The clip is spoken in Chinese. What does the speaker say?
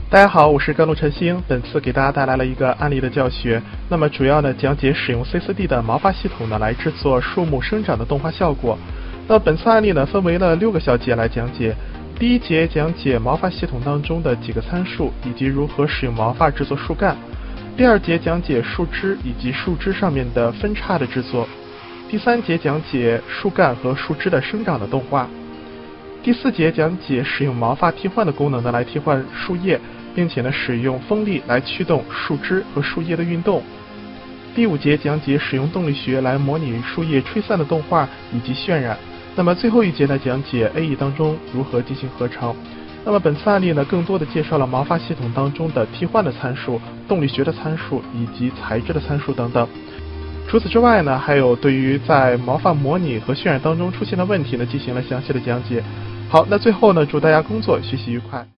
大家好，我是甘露晨星，本次给大家带来了一个案例的教学。那么主要呢讲解使用 C4D 的毛发系统呢来制作树木生长的动画效果。那本次案例呢分为了6个小节来讲解。第一节讲解毛发系统当中的几个参数以及如何使用毛发制作树干。第2节讲解树枝以及树枝上面的分叉的制作。第3节讲解树干和树枝的生长的动画。第4节讲解使用毛发替换的功能呢来替换树叶，并且呢使用风力来驱动树枝和树叶的运动。第5节讲解使用动力学来模拟树叶吹散的动画以及渲染。那么最后一节呢讲解 AE 当中如何进行合成。那么本次案例呢更多的介绍了毛发系统当中的替换的参数、动力学的参数以及材质的参数等等。除此之外呢，还有对于在毛发模拟和渲染当中出现的问题呢进行了详细的讲解。好，那最后呢祝大家工作学习愉快。